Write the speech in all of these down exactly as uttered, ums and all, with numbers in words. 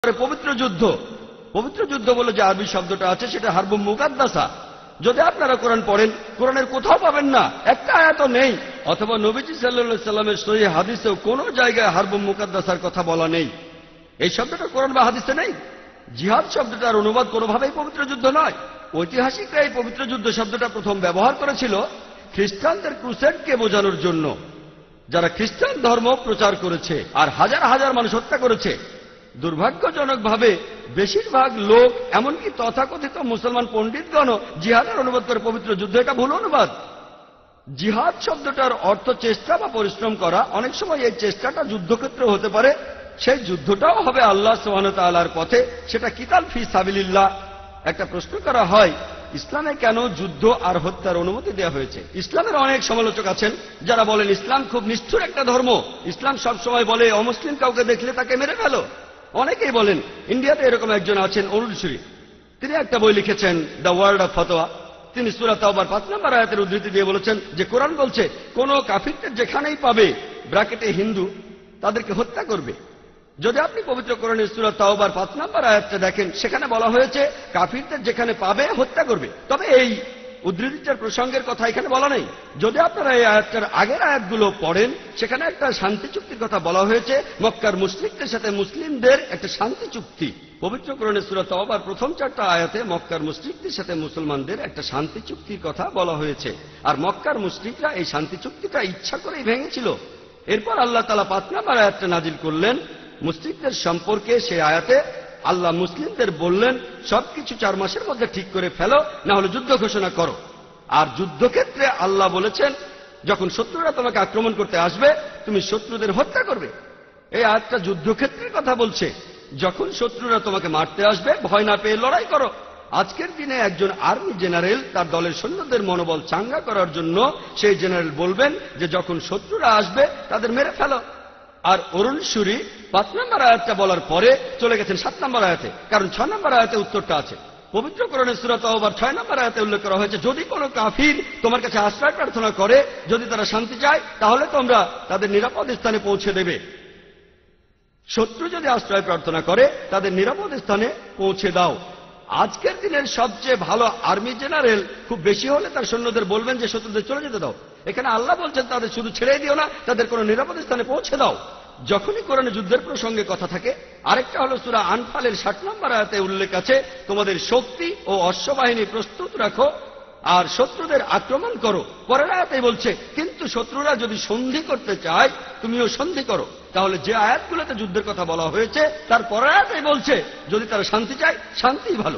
পবিত্র যুদ্ধ পবিত্র যুদ্ধ বলে যে আরবি শব্দটা আছে সেটা হারবুম মুকাদ্দাসা। যদি আপনারা কোরআন পড়েন, কোরআনের কোথাও পাবেন না, একটা আয়াতও নেই, অথবা নবীজি সাল্লাল্লাহু সাল্লামের সহিহ হাদিসেও কোনো জায়গায় হারবুম মুকাদ্দাসার কথা বলা নেই। এই শব্দটা কোরআন বা হাদিসে নেই। জিহাদ শব্দটার অনুবাদ কোনোভাবেই পবিত্র যুদ্ধ নয়। ঐতিহাসিকরা এই পবিত্র যুদ্ধ শব্দটা প্রথম ব্যবহার করেছিল খ্রিস্টানদের ক্রুসেডকে বোঝানোর জন্য, যারা খ্রিস্টান ধর্ম প্রচার করেছে আর হাজার হাজার মানুষ হত্যা করেছে। দুর্ভাগ্যজনকভাবে বেশিরভাগ লোক, এমনকি তথাকথিত মুসলমান পণ্ডিতগণ জিহাদের অনুবাদ করে পবিত্র যুদ্ধ। এটা ভুল অনুবাদ। জিহাদ শব্দটার অর্থ চেষ্টা বা পরিশ্রম করা। অনেক সময় এই চেষ্টাটা যুদ্ধক্ষেত্রে হতে পারে, সেই যুদ্ধটাও হবে আল্লাহ সুবহানাহু ওয়া তাআলার পথে, সেটা কিতাল ফি সাবিলিল্লাহ। একটা প্রশ্ন করা হয়, ইসলামে কেন যুদ্ধ আর হত্যার অনুমতি দেওয়া হয়েছে? ইসলামের অনেক সমালোচক আছেন যারা বলেন ইসলাম খুব নিষ্ঠুর একটা ধর্ম। ইসলাম সবসময় বলে অমুসলিম কাউকে দেখলে তাকে মেরে ফেলো। অনেকেই বলেন, ইন্ডিয়াতে এরকম একজন আছেন অরুণ সুরি, তিনি একটা বই লিখেছেন দ্য ওয়ার্ল্ড অফ ফতোয়া। তিনি সূরা তাওবার পাঁচ নম্বর আয়াতের উদ্ধৃতি দিয়ে বলেছেন যে কোরআন বলছে কোন কাফিরদের যেখানেই পাবে, ব্র্যাকেটে হিন্দু, তাদেরকে হত্যা করবে। যদি আপনি পবিত্র কোরআনের সূরা তাওবার পাঁচ নম্বর আয়াতটা দেখেন, সেখানে বলা হয়েছে কাফিরদের যেখানে পাবে হত্যা করবে। তবে এই উদ্ধৃতিটার প্রসঙ্গের কথা এখানে বলা নেই। যদি আপনারা এই আয়াতটার আগের আয়াতগুলো পড়েন, সেখানে একটা শান্তি চুক্তির কথা বলা হয়েছে, মক্কার মুশরিকদের সাথে মুসলিমদের একটা শান্তি চুক্তি। পবিত্র কোরআনের সূরা তাওবার প্রথম চারটা আয়াতে মক্কার মুশরিকদের সাথে মুসলমানদের একটা শান্তি চুক্তির কথা বলা হয়েছে, আর মক্কার মুশরিকরা এই শান্তি চুক্তিটা ইচ্ছা করেই ভেঙেছিল। এরপর আল্লাহ তাআলা পাঁচ নম্বর আয়াতটা নাজিল করলেন মুশরিকদের সম্পর্কে। সেই আয়াতে আল্লাহ মুসলিমদের বললেন, সবকিছু চার মাসের মধ্যে ঠিক করে ফেলো, না হলে যুদ্ধ ঘোষণা করো। আর যুদ্ধক্ষেত্রে আল্লাহ বলেছেন, যখন শত্রুরা তোমাকে আক্রমণ করতে আসবে, তুমি শত্রুদের হত্যা করবে। এই আয়াতটা যুদ্ধক্ষেত্রের কথা বলছে। যখন শত্রুরা তোমাকে মারতে আসবে, ভয় না পেয়ে লড়াই করো। আজকের দিনে একজন আর্মি জেনারেল তার দলের সৈন্যদের মনোবল চাঙ্গা করার জন্য সেই জেনারেল বলবেন যে যখন শত্রুরা আসবে তাদের মেরে ফেলো। আর অরুণ সুরি পাঁচ নম্বর আয়াতটা বলার পরে চলে গেছেন সাত নম্বর আয়াতে, কারণ ছয় নম্বর আয়াতে উত্তরটা আছে। পবিত্র কোরআনের সূরা তাওবার ছয় নম্বর আয়াতে উল্লেখ করা হয়েছে, যদি কোনো কাফির তোমার কাছে আশ্রয় প্রার্থনা করে, যদি তারা শান্তি চায়, তাহলে তোমরা তাদের নিরাপদ স্থানে পৌঁছে দেবে। শত্রু যদি আশ্রয় প্রার্থনা করে, তাদের নিরাপদ স্থানে পৌঁছে দাও। আজকের দিনের সবচেয়ে ভালো আর্মি জেনারেল খুব বেশি হলে তার সৈন্যদের বলবেন যে শত্রুদের চলে যেতে দাও। এখানে আল্লাহ বলছেন তাদের শুধু ছেড়ে দিও না, তাদের কোনো নিরাপদ স্থানে পৌঁছে দাও। যখনই কোরআনে যুদ্ধের প্রসঙ্গে কথা থাকে, আরেকটা হলো সূরা আনফালের ষাট নম্বর আয়াতে উল্লেখ আছে, তোমাদের শক্তি ও অশ্ববাহিনী প্রস্তুত রাখো আর শত্রুদের আক্রমণ করো। পরের আয়াতেই বলছে, কিন্তু শত্রুরা যদি সন্ধি করতে চায়, তুমিও সন্ধি করো। তাহলে যে আয়াতগুলোতে যুদ্ধের কথা বলা হয়েছে, তার পরের আয়াতেই বলছে যদি তারা শান্তি চায়, শান্তিই ভালো।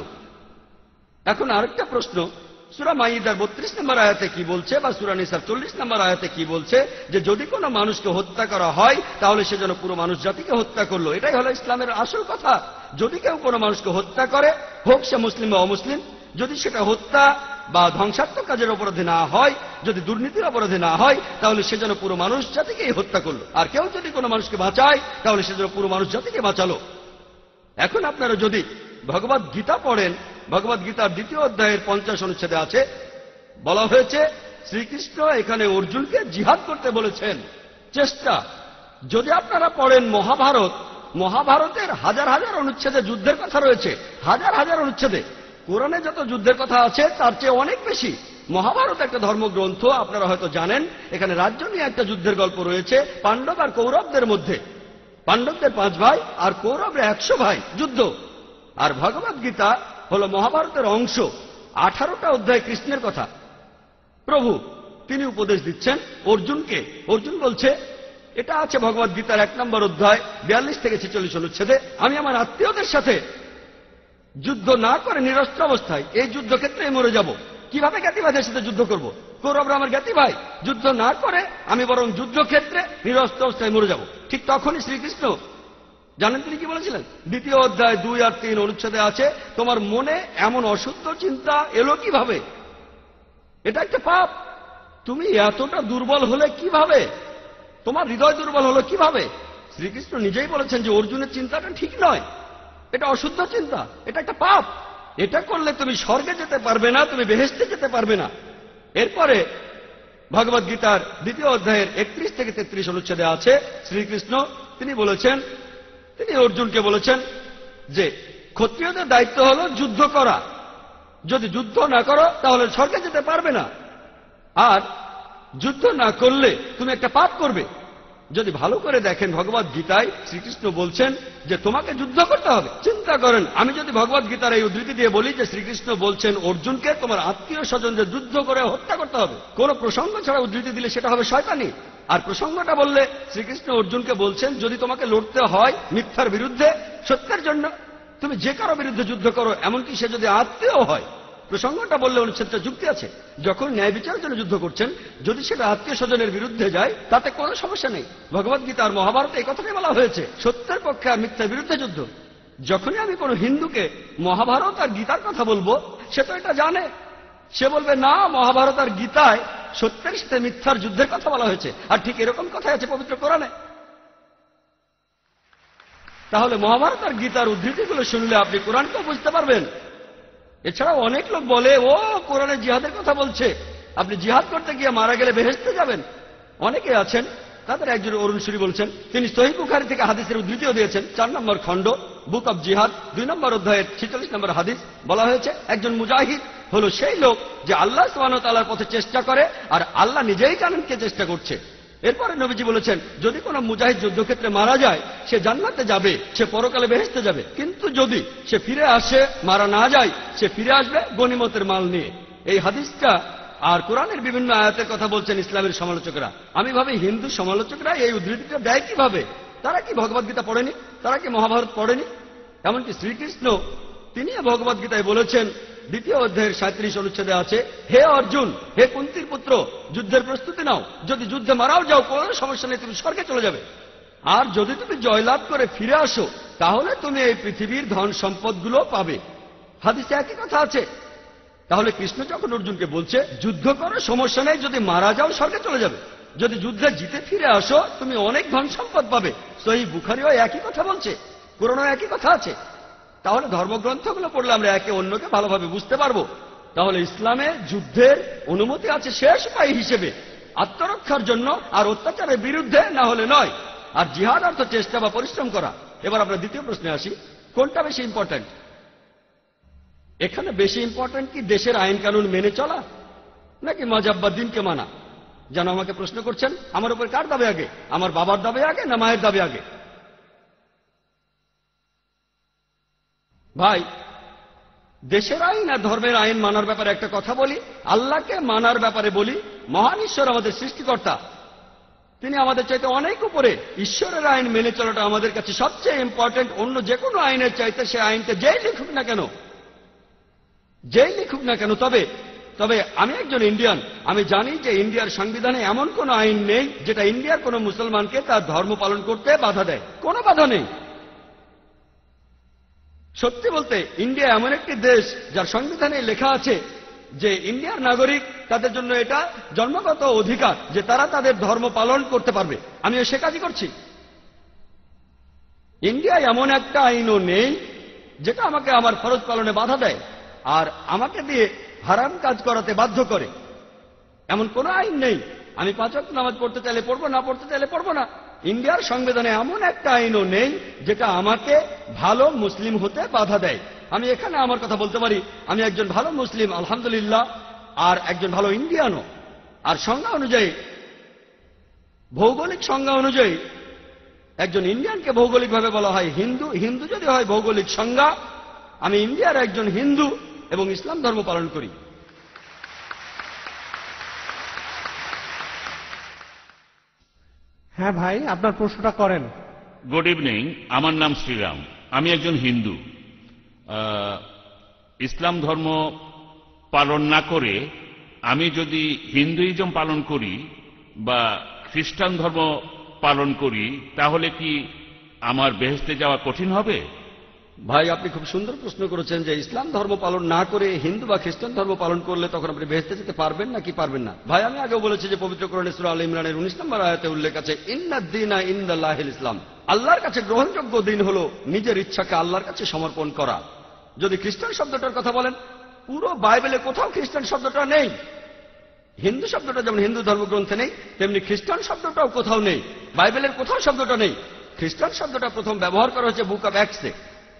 এখন আরেকটা প্রশ্ন, সূরা মাইদার বত্রিশ নম্বর আয়াতে কি বলছে, বা সূরা নিসার চল্লিশ নম্বর আয়াতে কি বলছে, যে যদি কোনো মানুষকে হত্যা করা হয়, তাহলে সে যেন পুরো মানুষ জাতিকে হত্যা করলো। এটাই হলো ইসলামের আসল কথা। যদি কেউ কোনো মানুষকে হত্যা করে, হোক সে মুসলিম বা অমুসলিম, যদি সেটা হত্যা বা ধ্বংসাত্মক কাজের অপরাধে না হয়, যদি দুর্নীতির অপরাধে না হয়, তাহলে সে যেন পুরো মানুষ জাতিকেই হত্যা করলো। আর কেউ যদি কোনো মানুষকে বাঁচায়, তাহলে সে যেন পুরো মানুষ জাতিকে বাঁচালো। এখন আপনারা যদি ভগবদ গীতা পড়েন, ভগবদ গীতার দ্বিতীয় অধ্যায়ের পঞ্চাশ অনুচ্ছেদে আছে, বলা হয়েছে শ্রীকৃষ্ণ এখানে অর্জুনকে জিহাদ করতে বলেছেন। চেষ্টা। যদি আপনারা পড়েন মহাভারত, মহাভারতের হাজার হাজার অনুচ্ছেদে যুদ্ধের কথা রয়েছে, হাজার হাজার অনুচ্ছেদে। কোরআনে যত যুদ্ধের কথা আছে তার চেয়ে অনেক বেশি। মহাভারত একটা ধর্মগ্রন্থ, আপনারা হয়তো জানেন। এখানে রাজ্য নিয়ে একটা যুদ্ধের গল্প রয়েছে পাণ্ডব আর কৌরবদের মধ্যে। পাণ্ডবদের পাঁচ ভাই আর কৌরবরা একশো ভাই, যুদ্ধ। আর ভগবদ গীতা হলো মহাভারতের অংশ। আঠারোটা অধ্যায় কৃষ্ণের কথা। প্রভু তিনি উপদেশ দিচ্ছেন অর্জুনকে। অর্জুন বলছে, এটা আছে ভগবদ গীতার এক নম্বর অধ্যায় বিয়াল্লিশ থেকে ছেচল্লিশ অনুচ্ছেদে, আমি আমার আত্মীয়দের সাথে যুদ্ধ না করে নিরস্ত্র অবস্থায় এই যুদ্ধক্ষেত্রে মরে যাব। কিভাবে জ্ঞাতিভাইদের সাথে যুদ্ধ করব? কৌরবরা আমার জ্ঞাতি ভাই। যুদ্ধ না করে আমি বরং যুদ্ধক্ষেত্রে নিরস্ত্র অবস্থায় মরে যাব। ঠিক তখনই শ্রীকৃষ্ণ জানেন তিনি কি বলেছিলেন? দ্বিতীয় অধ্যায় দুই আর তিন অনুচ্ছেদে আছে, তোমার মনে এমন অশুদ্ধ চিন্তা এলো কিভাবে? এটা একটা পাপ। তুমি এতটা দুর্বল হলে কিভাবে? তোমার হৃদয় দুর্বল হলো কিভাবে? শ্রীকৃষ্ণ নিজেই বলেছেন যে অর্জুনের চিন্তাটা ঠিক নয়, এটা অশুদ্ধ চিন্তা, এটা একটা পাপ। এটা করলে তুমি স্বর্গে যেতে পারবে না, তুমি বেহেশতে যেতে পারবে না। এরপরে ভগবদ গীতার দ্বিতীয় অধ্যায়ের একত্রিশ থেকে তেত্রিশ অনুচ্ছেদে আছে শ্রীকৃষ্ণ তিনি বলেছেন, তিনি অর্জুনকে বলেছেন, যে ক্ষত্রিয়দের দায়িত্ব হলো যুদ্ধ করা, যদি যুদ্ধ না করো তাহলে স্বর্গে যেতে পারবে না, আর যুদ্ধ না করলে তুমি একটা পাপ করবে। যদি ভালো করে দেখেন ভগবত গীতায় শ্রীকৃষ্ণ বলছেন যে তোমাকে যুদ্ধ করতে হবে। চিন্তা করেন, আমি যদি ভগবত গীতার এই উদ্ধৃতি দিয়ে বলি যে শ্রীকৃষ্ণ বলছেন অর্জুনকে তোমার আত্মীয় স্বজনদের যুদ্ধ করে হত্যা করতে হবে, কোন প্রসঙ্গ ছাড়া উদ্ধৃতি দিলে সেটা হবে শয়তানি। আর প্রসঙ্গটা বললে শ্রীকৃষ্ণ অর্জুনকে বলছেন যদি তোমাকে লড়তে হয় মিথ্যার বিরুদ্ধে, সত্যের জন্য, তুমি যে কারো বিরুদ্ধে যুদ্ধ করো, এমনকি সে যদি আত্মীয় হয়। প্রসঙ্গটা বললে অনুচ্ছেদটা যুক্তি আছে। যখন ন্যায় বিচারের জন্য যুদ্ধ করছেন, যদি সেটা আত্মীয় স্বজনের বিরুদ্ধে যায় তাতে কোনো সমস্যা নেই। ভগবত গীতা আর মহাভারতে এই কথাটাই বলা হয়েছে, সত্যের পক্ষে আর মিথ্যার বিরুদ্ধে যুদ্ধ। যখনই আমি কোনো হিন্দুকে মহাভারত আর গীতার কথা বলবো, সে তো এটা জানে, সে বলবে না মহাভারত আর গীতায় সত্যের সাথে মিথ্যার যুদ্ধের কথা বলা হয়েছে, আর ঠিক এরকম কথাই আছে পবিত্র কোরআনে। তাহলে মহাভারত আর গীতার উদ্ধৃতিগুলো শুনলে আপনি কোরআনকেও বুঝতে পারবেন। এছাড়াও অনেক লোক বলে ও কোরআনে জিহাদের কথা বলছে, আপনি জিহাদ করতে গিয়ে মারা গেলে বেহেশতে যাবেন। অনেকে আছেন, তাদের একজন অরুণ সুরি বলছেন, তিনি সহিহ বুখারী থেকে হাদিসের উদ্ধৃতিও দিয়েছেন। চার নম্বর খণ্ড বুক অব জিহাদ দুই নম্বর অধ্যায়ের ছিচল্লিশ নম্বর হাদিস বলা হয়েছে, একজন মুজাহিদ হলো সেই লোক যে আল্লাহ সুবহানাহু ওয়া তাআলার পথে চেষ্টা করে, আর আল্লাহ নিজেই জানেন কে চেষ্টা করছে। এরপরে নবীজি বলেছেন, যদি কোনো মুজাহিদ যুদ্ধক্ষেত্রে মারা যায় সে জান্নাতে যাবে, সে পরকালে বেহেশতে যাবে, কিন্তু যদি সে ফিরে আসে, মারা না যায়, সে ফিরে আসবে গনিমতের মাল নিয়ে। এই হাদিসটা আর কোরআনের বিভিন্ন আয়াতের কথা বলছেন ইসলামের সমালোচকরা। আমি ভাবি হিন্দু সমালোচকরা এই উদ্ধৃতিটা দেয় কিভাবে? তারা কি ভগবত গীতা পড়েনি? তারা কি মহাভারত পড়েনি? এমনকি শ্রীকৃষ্ণ তিনি ভগবত গীতায় বলেছেন, দ্বিতীয় অধ্যায়ের সাঁত্রিশ অনুচ্ছেদে আছে, হে অর্জুন, হে কুন্তির পুত্র, যুদ্ধের প্রস্তুতি নাও, যদি যুদ্ধে মারাও যাও কোনো সমস্যা নেই, তুমি স্বর্গে চলে যাবে। আর যদি তুমি জয়লাভ করে ফিরে আসো তাহলে তুমি এই পৃথিবীর ধন সম্পদগুলো পাবে। হাদিসে একই কথা আছে। তাহলে কৃষ্ণ যখন অর্জুনকে বলছে যুদ্ধ করো, সমস্যা নেই, যদি মারা যাও স্বর্গে চলে যাবে, যদি যুদ্ধে জিতে ফিরে আসো তুমি অনেক ধন সম্পদ পাবে। সহিহ বুখারীও একই কথা বলছে, কোরআনেও একই কথা আছে। তাহলে ধর্মগ্রন্থগুলো পড়লে আমরা একে অন্যকে ভালোভাবে বুঝতে পারবো। তাহলে ইসলামে যুদ্ধের অনুমতি আছে শেষ উপায় হিসেবে, আত্মরক্ষার জন্য, আর অত্যাচারের বিরুদ্ধে, না হলে নয়। আর জিহাদ অর্থ চেষ্টা বা পরিশ্রম করা। এবার আমরা দ্বিতীয় প্রশ্নে আসি, কোনটা বেশি ইম্পর্ট্যান্ট? এখানে বেশি ইম্পর্ট্যান্ট কি দেশের আইন কানুন মেনে চলা, নাকি মজাব বা দিনকে মানা? যেন আমাকে প্রশ্ন করছেন, আমার উপর কার দাবি আগে, আমার বাবার দাবি আগে না মায়ের দাবি আগে? ভাই, দেশের আইন আর ধর্মের আইন মানার ব্যাপারে একটা কথা বলি, আল্লাহকে মানার ব্যাপারে বলি। মহান ঈশ্বর আমাদের সৃষ্টিকর্তা, তিনি আমাদের চাইতে অনেক উপরে। ঈশ্বরের আইন মেনে চলাটা আমাদের কাছে সবচেয়ে ইম্পর্টেন্ট, অন্য যে কোনো আইনের চাইতে। সে আইনটা যেই লিখুক না কেন, যেই লিখুক না কেন। তবে তবে আমি একজন ইন্ডিয়ান, আমি জানি যে ইন্ডিয়ার সংবিধানে এমন কোন আইন নেই যেটা ইন্ডিয়ার কোন মুসলমানকে তার ধর্ম পালন করতে বাধা দেয়। কোনো বাধা নেই। সত্যি বলতে ইন্ডিয়া এমন একটি দেশ যার সংবিধানে লেখা আছে যে ইন্ডিয়ার নাগরিক, তাদের জন্য এটা জন্মগত অধিকার যে তারা তাদের ধর্ম পালন করতে পারবে। আমিও সে কাজই করছি। ইন্ডিয়ায় এমন একটা আইনও নেই যেটা আমাকে আমার ফরজ পালনে বাধা দেয় আর আমাকে দিয়ে হারাম কাজ করাতে বাধ্য করে। এমন কোন আইন নেই। আমি পাঁচ ওয়াক্ত নামাজ পড়তে চাইলে পড়বো, না পড়তে চাইলে পড়বো না। ইন্ডিয়ার সংবিধানে এমন একটা আইনও নেই যেটা আমাকে ভালো মুসলিম হতে বাধা দেয়। আমি এখানে আমার কথা বলতে পারি, আমি একজন ভালো মুসলিম আলহামদুলিল্লাহ, আর একজন ভালো ইন্ডিয়ানও। আর সংজ্ঞা অনুযায়ী, ভৌগোলিক সংজ্ঞা অনুযায়ী একজন ইন্ডিয়ানকে ভৌগোলিকভাবে বলা হয় হিন্দু। হিন্দু যদি হয় ভৌগোলিক সংজ্ঞা, আমি ইন্ডিয়ার একজন হিন্দু এবং ইসলাম ধর্ম পালন করি। হ্যাঁ ভাই, আপনার প্রশ্নটা করেন। গুড ইভিনিং, আমার নাম শ্রীরাম, আমি একজন হিন্দু। আহ, ইসলাম ধর্ম পালন না করে আমি যদি হিন্দুইজম পালন করি বা খ্রিস্টান ধর্ম পালন করি, তাহলে কি আমার বেহেশতে যাওয়া কঠিন হবে? ভাই, আপনি খুব সুন্দর প্রশ্ন করেছেন যে ইসলাম ধর্ম পালন না করে হিন্দু বা খ্রিস্টান ধর্ম পালন করলে তখন আপনি বেহেশতে যেতে পারবেন নাকি পারবেন না। ভাই, আমি আগেও বলেছি যে পবিত্র কোরআনে সূরা আল ইমরানের উনিশ নম্বর আয়াতে উল্লেখ আছে, ইন্নাদ দীনা ইনদাল্লাহিল ইসলাম। আল্লাহর কাছে গ্রহণযোগ্য দিন হলো নিজের ইচ্ছাকে আল্লাহর কাছে সমর্পণ করা। যদি খ্রিস্টান শব্দটার কথা বলেন, পুরো বাইবেলে কোথাও খ্রিস্টান শব্দটা নেই। হিন্দু শব্দটা যেমন হিন্দু ধর্মগ্রন্থে নেই, তেমনি খ্রিস্টান শব্দটাও কোথাও নেই। বাইবেলের কোথাও শব্দটা নেই। খ্রিস্টান শব্দটা প্রথম ব্যবহার করা হয়েছে বুক অব অ্যাক্টসে।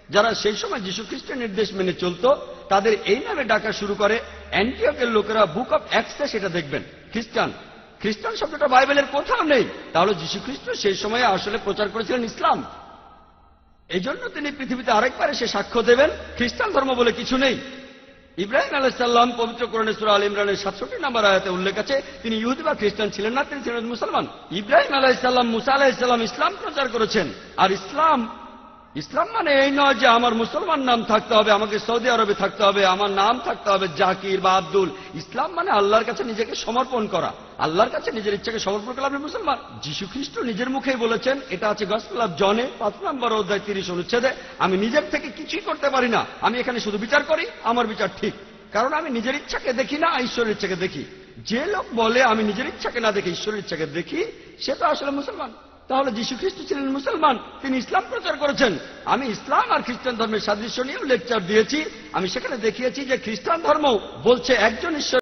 যারা সেই সময় যীশু খ্রিস্টের নির্দেশ মেনে চলত তাদের এই নামে ডাকা শুরু করে। অ্যান্টিওকের লোকেরা বুক অফ অ্যাক্টসে সেটা দেখবেন, খ্রিস্টান। খ্রিস্টান শব্দটা বাইবেলের কোথাও নেই। তাহলে যীশু খ্রিস্ট সেই সময়ে আসলে প্রচার করেছিলেন ইসলাম। এই জন্য তিনি পৃথিবীতে আরেকবার এসে সাক্ষ্য দেবেন খ্রিস্টান ধর্ম বলে কিছু নেই। ইব্রাহিম আলাইহিস সালাম পবিত্র কোরআনে সূরা আল ইমরানের সাতষট্টি নম্বর আয়াতে উল্লেখ আছে তিনি ইহুদি বা খ্রিস্টান ছিলেন না, তিনি ছিলেন মুসলমান। ইব্রাহিম আলাইহিস সালাম, মুসা আলাইহিস সালাম ইসলাম প্রচার করেছেন। আর ইসলাম ইসলাম মানে এই নয় যে আমার মুসলমান নাম থাকতে হবে, আমাকে সৌদি আরবে থাকতে হবে, আমার নাম থাকতে হবে জাকির বা আব্দুল। ইসলাম মানে আল্লাহর কাছে নিজেকে সমর্পণ করা, আল্লাহর কাছে নিজের ইচ্ছাকে সমর্পণ করলে আপনি মুসলমান। যীশু খ্রিস্ট নিজের মুখেই বলেছেন, এটা আছে গসপেল অফ জনে পাঁচ নম্বর অধ্যায় তিরিশ অনুচ্ছেদে, আমি নিজের থেকে কিছুই করতে পারি না, আমি এখানে শুধু বিচার করি, আমার বিচার ঠিক। কারণ আমি নিজের ইচ্ছাকে দেখি না, ঈশ্বরের ইচ্ছাকে দেখি। যে লোক বলে আমি নিজের ইচ্ছাকে না দেখে ঈশ্বরের ইচ্ছাকে দেখি, সে তো আসলে মুসলমান। তাহলে যীশু খ্রিস্ট ছিলেন মুসলমান, তিনি ইসলাম প্রচার করেছেন। আমি ইসলাম আর খ্রিস্টান ধর্মের সাদৃশ্য নিয়েও লেকচার দিয়েছি। আমি সেখানে দেখিয়েছি যে খ্রিস্টান ধর্ম বলছে একজন ঈশ্বর